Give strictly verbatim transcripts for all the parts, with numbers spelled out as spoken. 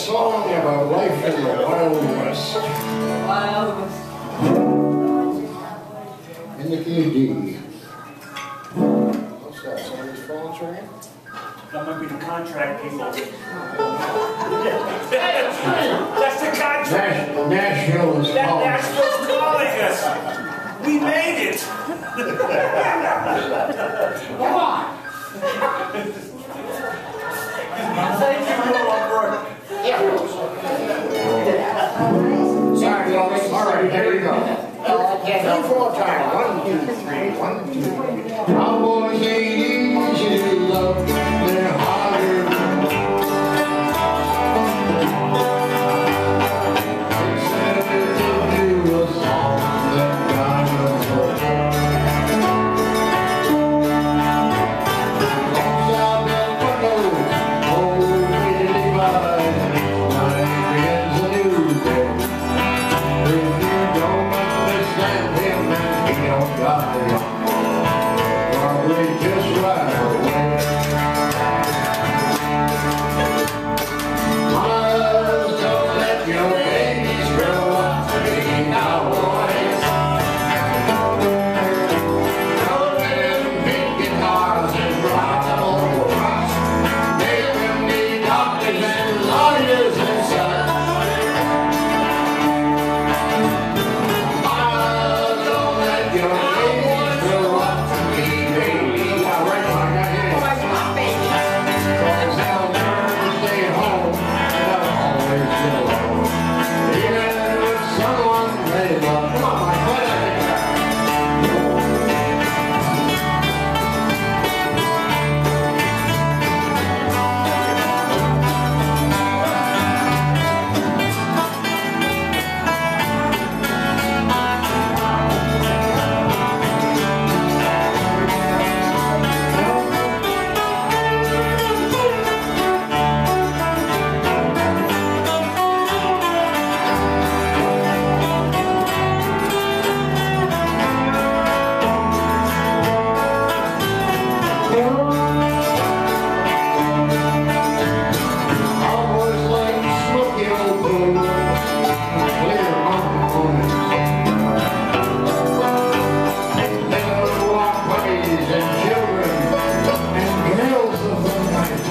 song about life in the Wild West. Wild West. In the key of D. What's that? Somebody's phone ringing? That might be the contract people. That's the contract. Nash Nashville is That calling. Nashville's calling us. We made it. Come on! Thank you, Lord. Yeah. Sorry, folks. All right, here we go. One more time. One, two, three. One, two, three. Cowboys ain't easy to love. They're harder. Except if they do a song that God knows what. Longs out that window. Oh, really wide. Night begins a new day. If you don't understand him, he don't got you. Probably just right away. Mothers, don't let your babies grow up to be cowboys. Don't let them pick guitars and rock the old rocks. Make them be doctors and lawyers and such. Mothers, don't let your babies grow up to be babies. All right, I got it. Cause they'll never stay home and they'll always be alone. Even with someone they love. Come on, Mike, play that guitar. Always like smoky old booze, clear mountain corners. They go to walk puppies and children and girls of the night.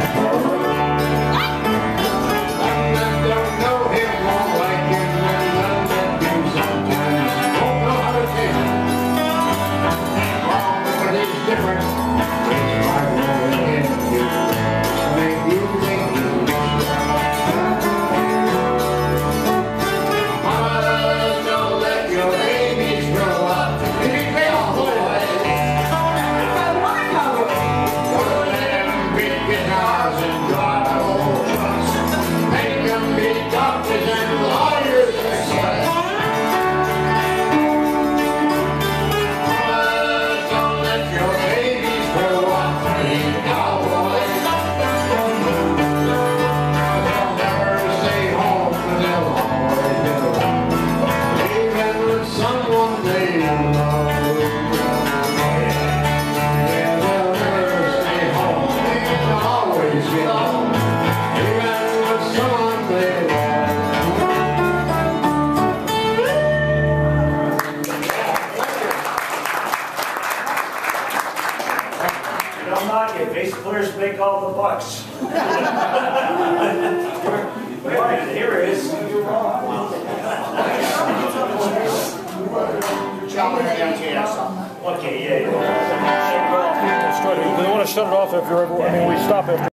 Some that don't know him won't like him, and none that do sometimes won't know how to take him. Wrong, but he's different. It's right over in you. Make you think he's Mothers, don't let your babies grow up to be cowboys. Don't let them beat guitars and drive old trucks. Make them be doctors and lawyers and such. Mothers, don't let your babies grow up to be cowboys. They'll never stay home and they'll always be alone. Even with someone they love. Yeah, they'll never stay home and they'll always be alone. Even with someone they love. You don't knock it. Bass players make all the bucks. Right, here it is. Okay, yeah, yeah. We want to shut it off if you're ever, I mean, we stop after.